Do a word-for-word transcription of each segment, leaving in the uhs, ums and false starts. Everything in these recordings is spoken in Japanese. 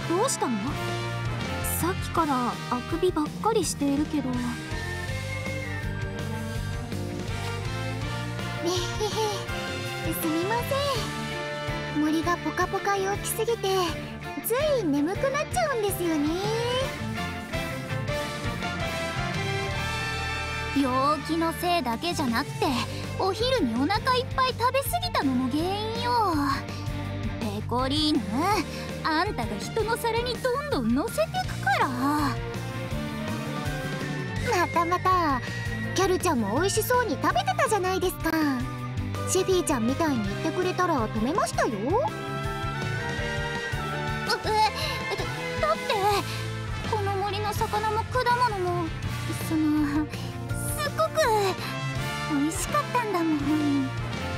どうしたの？さっきからあくびばっかりしているけど。 ねへへ、すみません。森がポカポカ陽気すぎてつい眠くなっちゃうんですよね。 病気のせいだけじゃなくて、お昼にお腹いっぱい食べ過ぎたのも原因よ。ペコリーヌ、あんたが人の皿にどんどん乗せてくから。 またまた、キャルちゃんも美味しそうに食べてたじゃないですか。シェフィーちゃんみたいに言ってくれたら止めましたよ。 え、だってこの森の魚も果物もそのすっごく美味しかったんだもん。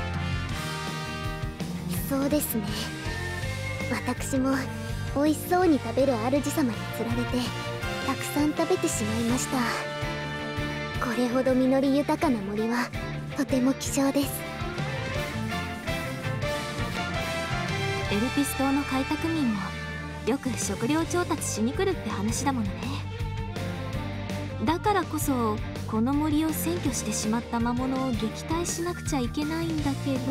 そうですね。私も美味しそうに食べる主様につられてたくさん食べてしまいました。これほど実り豊かな森はとても希少です。 エルピス島の開拓民もよく食料調達しに来るって話だものね。だからこそこの森を占拠してしまった魔物を撃退しなくちゃいけないんだけど。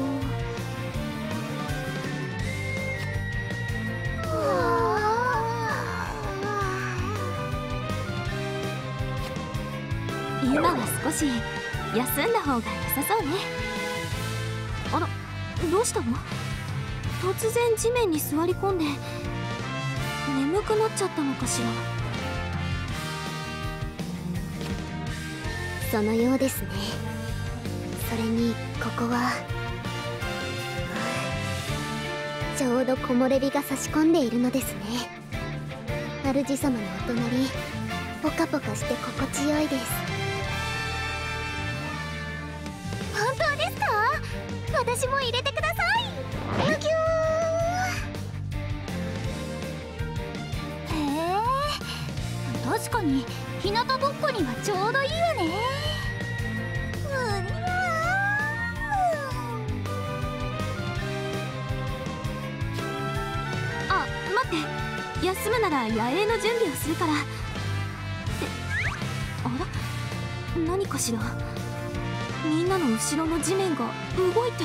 今は少し休んだ方が良さそうね。あら、どうしたの？突然地面に座り込んで眠くなっちゃったのかしら。 そのようですね。それにここはちょうど木漏れ日が差し込んでいるのですね。主様のお隣、ポカポカして心地よいです。本当ですか？私も入れてください。むきゅー。 へえ、確かに日向ぼっこにはちょうどいいわね。 むにゃー。あ、待って、休むなら野営の準備をするから。ってあら、何かしら。みんなの後ろの地面が動いて。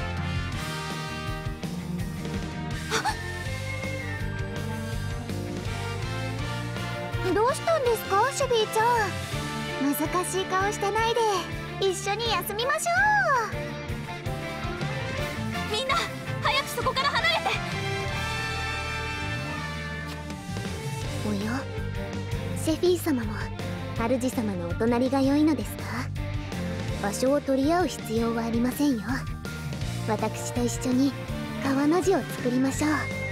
どうしたんですか、シュビーちゃん。難しい顔してないで一緒に休みましょう。みんな早くそこから離れて。 おや、セフィー様も主様のお隣が良いのですか？場所を取り合う必要はありませんよ。私と一緒に川の字を作りましょう。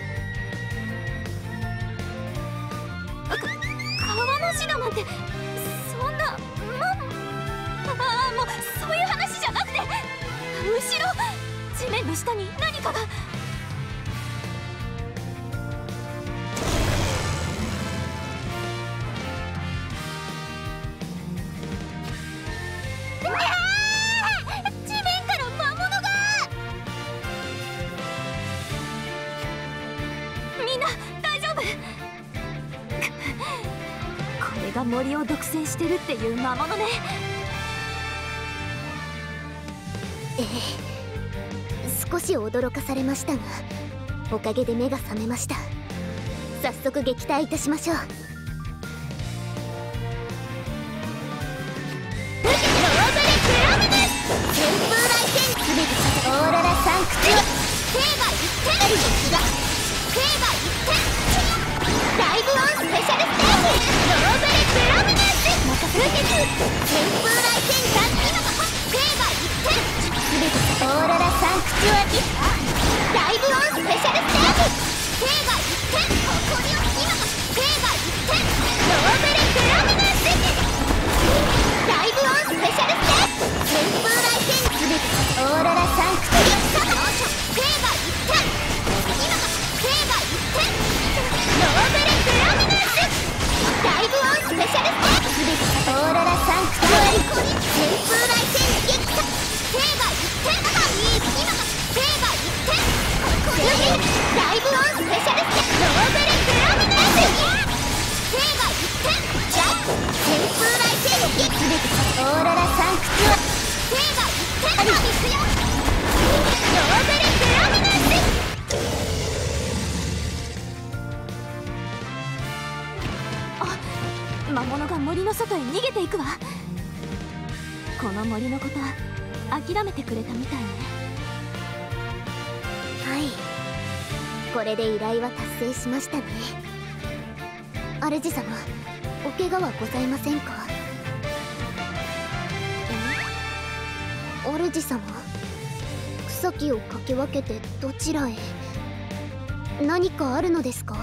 川の字だなんて、そんな、ま、ああ、もうそういう話じゃなくて、後ろ地面の下に何かが。が森を独占してるっていう魔物ね。 ええ、少し驚かされましたがおかげで目が覚めました。早速撃退いたしましょう。オーロラサンクチュア聖が一点、聖が一点、ライブオンスペシャルステージローベルプラミネス風月旋風来戦三今が聖が一点、オーロラサンクチュアライブオンスペシャルステージ聖が一点、誇りを今が聖が一点、ローベルプラミネスライブオンスペシャルステージ旋風来戦オーロラサンクチュア聖が一点、今が聖が一点、ローベルプラミネスライブオンスペシャルステージオーロラサンクチュアリよ。ローベルプロミナンス。 魔物が森の外へ逃げていくわ。この森のこと諦めてくれたみたいね。 はい、これで依頼は達成しましたね。主様、お怪我はございませんか？主様、草木をかき分けてどちらへ？何かあるのですか？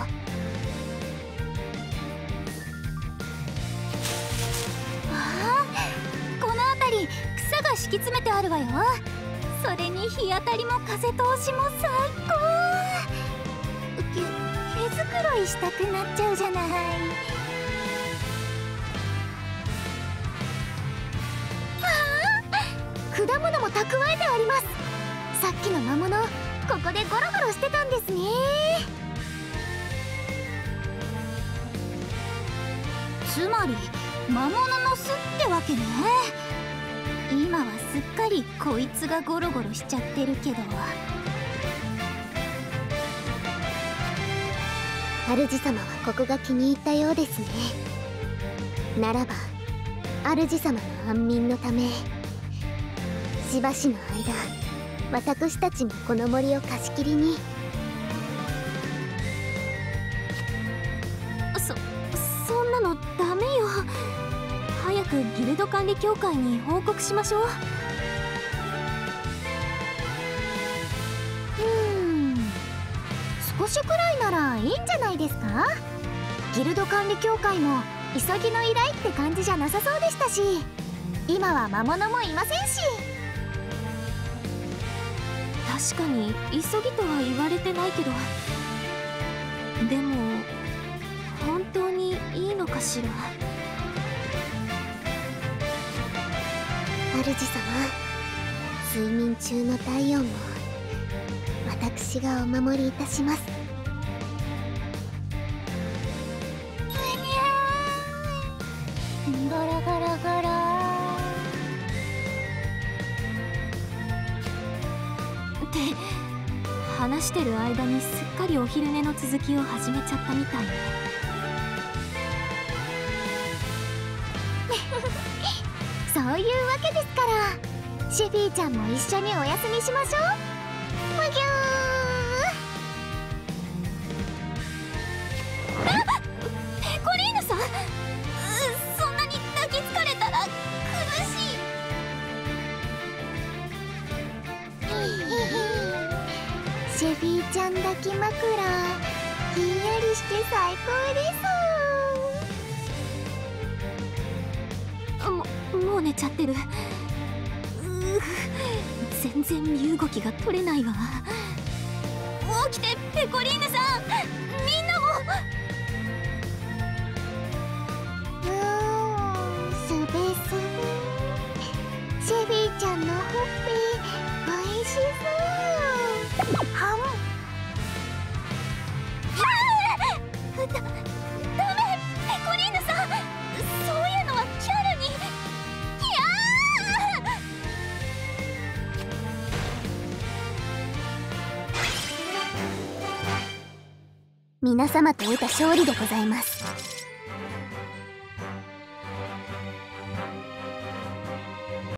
草が敷き詰めてあるわよ。それに日当たりも風通しも最高。毛、毛づくろいしたくなっちゃうじゃない。 はあ、果物も蓄えてあります。さっきの魔物、ここでゴロゴロしてたんですね。 つまり魔物の巣ってわけね。今はすっかりこいつがゴロゴロしちゃってるけど。 主様はここが気に入ったようですね。ならば主様の安眠のため、しばしの間私たちもこの森を貸し切りに。 そそんなのダメよ。早くギルド管理協会に報告しましょう。 うーん、少しくらいならいいんじゃないですか？ギルド管理協会も急ぎの依頼って感じじゃなさそうでしたし、今は魔物もいませんし。 確かに急ぎとは言われてないけど、でも本当にいいのかしら。 主様、睡眠中の体温も私がお守りいたします。ガラガラガラ。 って話してる間にすっかりお昼寝の続きを始めちゃったみたいね。 そういうわけですから、シェフィーちゃんも一緒にお休みしましょう。むぎゅー。あ、ペコリーヌさん、そんなに抱きつかれたら苦しい。 シェフィーちゃん抱き枕、ひんやりして最高です。 ももう寝ちゃってる。うー、全然身動きが取れないわ。起きてペコリーヌさん、みんなも。 うーん、すべすべ。シェフィーちゃんのほっぺおいしそう。はん。 だ、ダメ、ペコリーヌさん、そういうのはキャラに。 皆様と得た勝利でございます。